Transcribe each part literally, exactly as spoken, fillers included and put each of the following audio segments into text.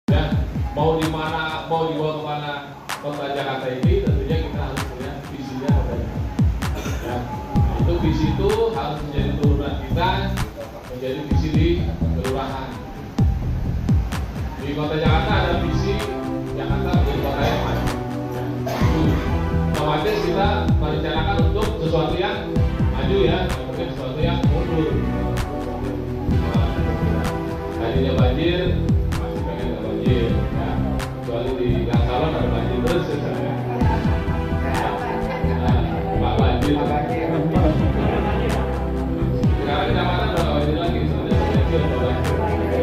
Ya, mau di mana, mau dibawa kemana kota Jakarta ini, tentunya kita harus punya visinya kota Jakarta. Ya, nah, itu visi itu harus menjadi turunan kita, menjadi visi di kelurahan. Di kota Jakarta ada visi Jakarta menjadi kota yang maju. Ya, otomatis kita merencanakan untuk sesuatu yang maju ya, mungkin sesuatu yang mundur. Tadinya banjir, masih pengen nggak banjir, ya. Kecuali di Gang Salon ada banjir terus ya saya. Pak banjir. Sekarang kecamatan udah nggak banjir lagi, soalnya banjir udah banjir.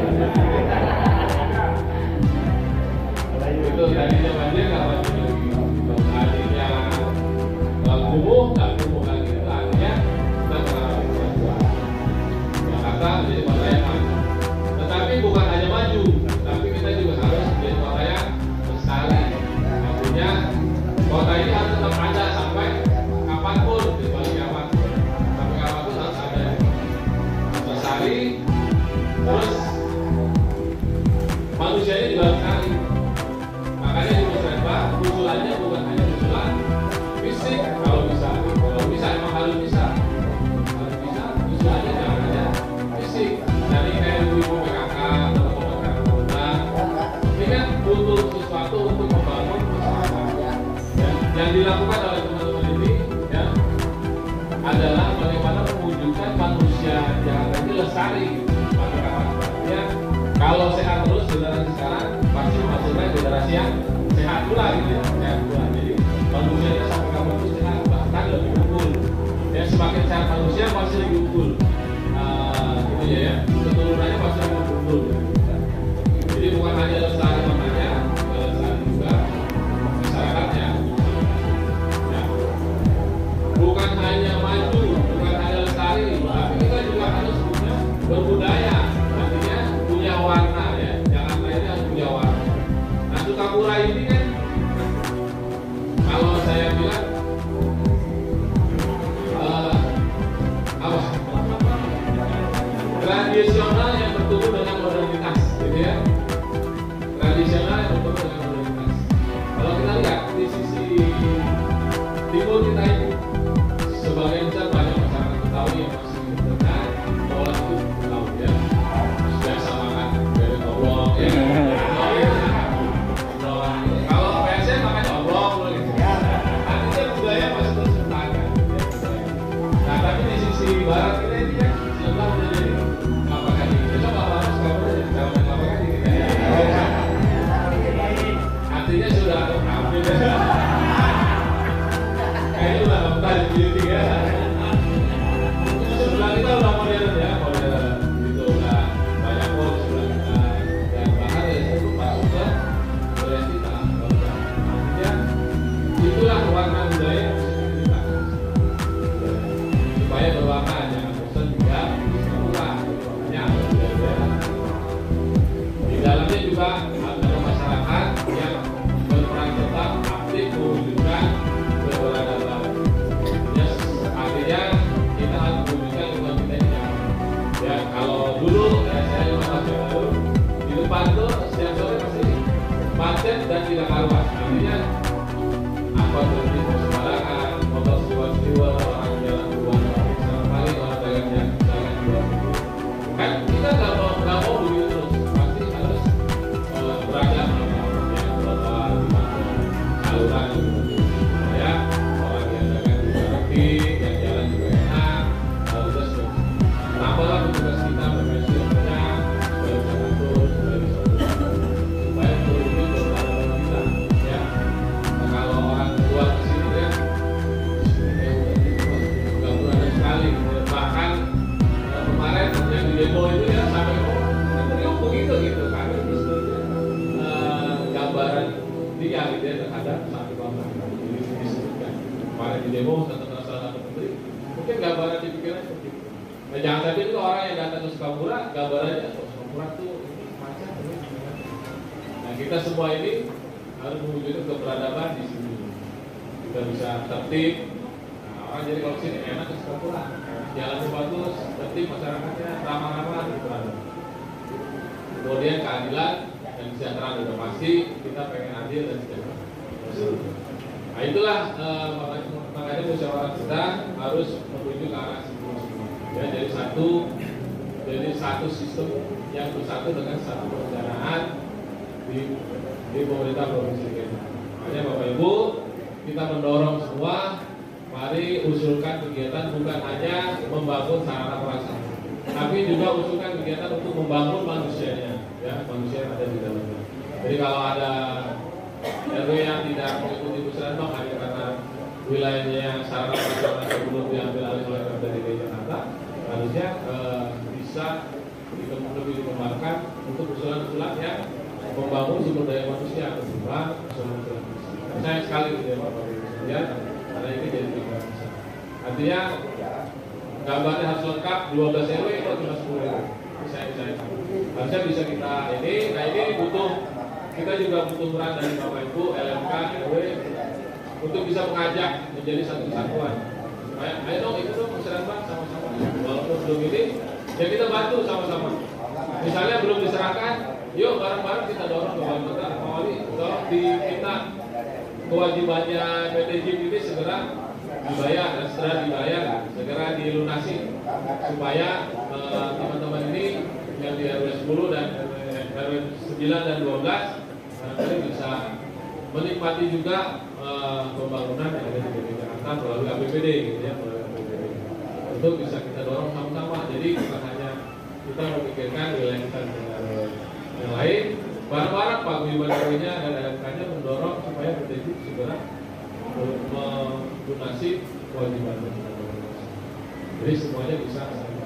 Itu tadinya banjir nggak banjir lagi. Tadinya kumuh nggak kumuh lagi. Itu artinya kita mengalami kemajuan. Jakarta menjadi kota yang maju. Tapi bukan hanya maju, tapi kita juga harus menjadi kota yang lestari. Artinya kota ini harus tetap ada sampai kapanpun, kecuali kapanpun. Sampai kapanpun harus ada lestari. Terus manusianya juga lestari. Makanya di Musrembang usulannya bukan hanya usulan fisik, kalau bisa, kalau bisa emang harus bisa, harus bisa. Usulannya jangan hanya fisik. Jadi kayak ibu-ibu P K K atau komunitas ini kan butuh sesuatu untuk membangun masyarakat. Ya, yang dilakukan oleh teman-teman ini ya adalah bagaimana mewujudkan manusia Jakarta ini lestari. Ya, kalau sehat terus generasi sekarang pasti maksudnya generasi yang sehat pula gitu ya, sehat pula. Jadi manusianya sampai kapan pun sehat, bahkan lebih unggul. Ya, semakin sehat manusia pasti lebih unggul. Uh, gitu ya, keturunannya pasti lebih unggul. Jadi bukan hanya lestari makanya, lestari juga masyarakatnya. Ya. Bukan hanya maju, bukan hanya lestari, tapi kita juga harus punya berbudaya. Artinya punya warna ya. Jakarta ini harus punya warna. Nah, Sukapura ini kan kalau saya bilang uh, apa? Tradisional yang bertumbuh dengan modernitas, gitu ya. Tradisional yang bertumbuh dengan modernitas. Kalau kita lihat di sisi timur kita ini, sebagian besar banyak masyarakat Betawi yang masih dengan pola hidup Betawi ya. Biasa makan bebek oblong ya. Kalau P S M makan oblong gitu. Artinya budaya masih terus bertahan. Nah, tapi di sisi barat kita ini ya sudah menjadi apakah ini coba Bapak Sukapura jadi calon apakah ini kita ya. Artinya sudah hampir ya. Kayaknya udah bentar di beauty ya. Sebelah kita udah modern ya, modern gitu udah banyak pun sebelah kita dan bahkan dari situ masuk ke budaya kita. Artinya itulah warna budaya yang harus kita supaya berwarna jangan bosan juga sekolah warnanya budaya. Di dalamnya juga ada masyarakat yang berperan tetap aktif mewujudkan keberadaan. Ya, artinya kita harus mewujudkan lingkungan kita ini. Ya, kalau dulu ya saya lima tahun yang lalu di depan tuh setiap sore pasti macet dan tidak karuan. Artinya apa berhenti sembarangan, motor siwa-siwa, orang jalan dua sama kali orang dagang jalan dua. Kan kita nggak mau nggak mau begitu terus. Pasti harus uh, beragam ya, trotoar, saluran gitu. Ya, orang yang dagang juga rapi, yang jalan juga enak. Lalu terus tambahlah tugas kita berpensiun banyak, supaya bisa atur, supaya bisa supaya terwujud keberadaan kita. Ya, nah, kalau orang tua kesini kan, nggak berada sekali. Bahkan uh, kemarin yang di demo itu ya sampai oh beliau begitu gitu kan itu sebenarnya uh, gambaran dia gitu ya terhadap satu bangsa ini disebutkan kemarin di demo tentang salah satu menteri mungkin gambaran di pikiran seperti itu. Nah, jangan sampai itu orang yang datang ke Sukapura gambarannya oh, Sukapura tuh ini macam ini gimana. Nah, kita semua ini harus mewujudkan keberadaban di sini. Kita bisa tertib. Nah, orang jadi kalau sini enak ke Sukapura. Jalannya bagus, tertib masyarakatnya ramah-ramah gitu. Kemudian keadilan dan kesejahteraan sudah pasti, kita pengen adil dan sejahtera. Nah itulah eh, makanya musyawarah kita harus menuju ke arah situ semua. Ya, jadi satu, jadi satu sistem yang bersatu dengan satu perencanaan di, di pemerintah provinsi D K I. Makanya Bapak Ibu, kita mendorong semua, mari usulkan kegiatan bukan hanya membangun sarana prasarana, tapi juga usulkan kegiatan untuk membangun manusianya, ya manusia yang ada di dalamnya. Jadi kalau ada R W yang tidak mengikuti musrenbang hanya karena wilayahnya sarana prasarana belum diambil alih oleh Pemda D K I Jakarta, harusnya eh, bisa lebih dikembangkan untuk usulan-usulan yang membangun sumber daya manusia ketimbang usulan-usulan. Saya sekali gitu ya Bapak Ibu sekalian, karena ini jadi tiga besar. Artinya gambarnya harus lengkap, dua belas R W atau cuma sepuluh R W. Saya saya harusnya bisa kita ini. Nah ini butuh, kita juga butuh peran dari Bapak Ibu, L M K, R W untuk bisa mengajak menjadi satu kesatuan. Ayo, ayo dong itu dong musyawarah sama-sama. Walaupun belum ini, ya kita bantu sama-sama. Misalnya belum diserahkan, yuk bareng-bareng kita dorong ke Wali Kota, Pak Wali, tolong diminta kewajibannya P T J ini segera dibayar dan segera dibayar, segera dilunasi supaya teman-teman eh, ini yang di R W sepuluh dan R W sembilan dan dua belas barangkali bisa menikmati juga eh, pembangunan yang ada di D K I Jakarta melalui A P B D gitu ya, melalui A P B D. Itu bisa kita dorong sama-sama. Jadi bukan hanya kita memikirkan wilayah kita dengan yang lain, bareng-bareng Pak Guyuban R W-nya dan L M K-nya mendorong supaya P T J segera melunasi kewajiban. Jadi semuanya bisa.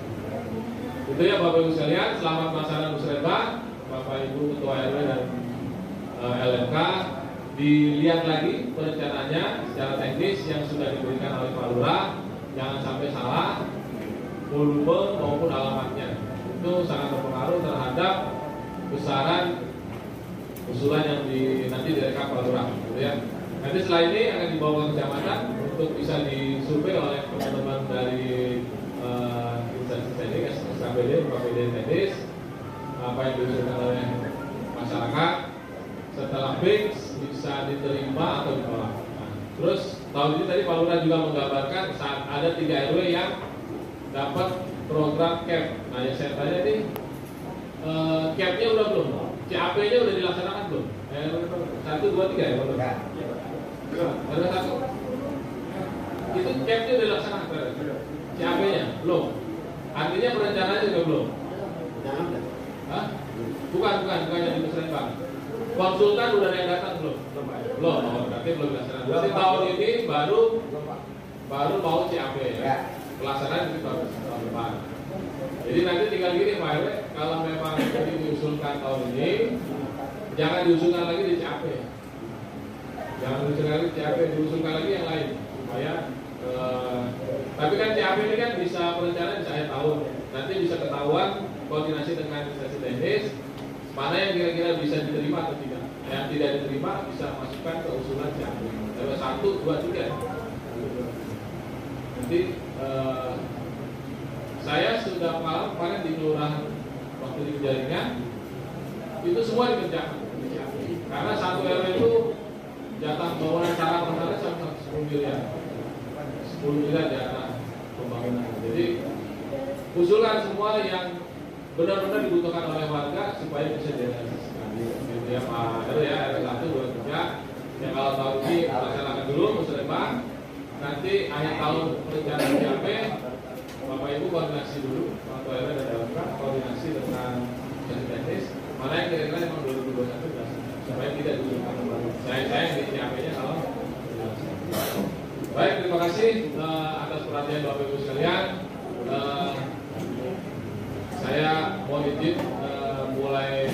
Itu ya Bapak Ibu sekalian, selamat melaksanakan musrenbang. Bapak Ibu Ketua R W dan uh, L M K, dilihat lagi perencanaannya secara teknis yang sudah diberikan oleh Pak Lurah, jangan sampai salah volume maupun alamatnya. Itu sangat berpengaruh terhadap besaran usulan yang di, nanti direkap Pak Lurah, gitu ya. Nanti setelah ini akan dibawa ke kecamatan untuk bisa disurvei oleh teman-teman dari uh, instansi teknis, S K B D, P P D teknis, apa yang diusulkan oleh masyarakat. Setelah fix bisa diterima atau ditolak. Nah, terus tahun ini tadi Pak Lurah juga menggambarkan saat ada tiga R W yang dapat program C A P. Nah yang saya tanya nih, uh, C A P-nya udah belum? C A P-nya udah dilaksanakan belum? Eh, satu, dua, tiga ya Pak Lurah? Ada satu. Itu C A P-nya udah dilaksanakan, C A P-nya belum. Artinya perencanaannya juga belum. Hah? Bukan, bukan, bukan yang di musrenbang. Konsultan udah ada yang datang belum? Belum, belum. Berarti belum dilaksanakan. Berarti tahun ini baru baru mau C A P ya. Pelaksanaan itu tahun depan. Jadi nanti tinggal gini Pak R W, kalau memang ini diusulkan tahun ini, jangan diusulkan lagi di C A P. Jangan diusulkan lagi di C A P, diusulkan lagi yang lain supaya eh, tapi kan C A P ini kan bisa perencanaan bisa akhir tahun. Nanti bisa ketahuan koordinasi dengan instansi teknis mana yang kira-kira bisa diterima atau tidak. Yang tidak diterima bisa masukkan ke usulan C A P. Level satu, dua, tiga. Nanti eh, saya sudah malam kemarin di kelurahan waktu di jaringan itu semua dikerjakan di C A P. Karena satu R W itu jatah bangunan cara pertama sampai sepuluh miliar. sepuluh miliar jatah pembangunan. Jadi usulan semua yang benar-benar dibutuhkan oleh warga supaya bisa direalisasikan. Gitu ya Pak R W ya, R W satu, dua, tiga. Yang kalau tahun ini laksanakan dulu musrenbang. Nanti akhir tahun perencanaan C A P, Bapak Ibu koordinasi dulu, Pak R W dan L M K koordinasi dengan instansi teknis. Mana yang kira-kira memang dua ribu dua puluh satu supaya tidak diusulkan kembali. Saya saya di C A P-nya kalau baik, terima kasih uh, atas perhatian Bapak Ibu sekalian. Uh, saya mohon izin uh, mulai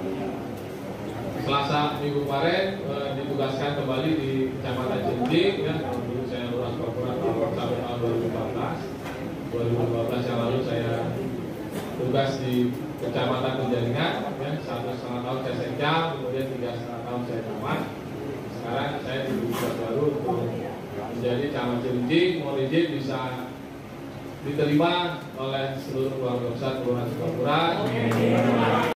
Selasa minggu kemarin uh, ditugaskan kembali di Kecamatan Cilincing ya. Dulu saya lurah Prokurat sampai tahun dua ribu empat belas. dua ribu lima belas yang lalu saya tugas di Kecamatan Penjaringan ya, satu setengah tahun saya sekjam, kemudian tiga setengah tahun saya camat. Sekarang saya ditugas baru untuk menjadi camat Cilincing. Mohon izin bisa diterima oleh seluruh keluarga besar Kelurahan Sukapura.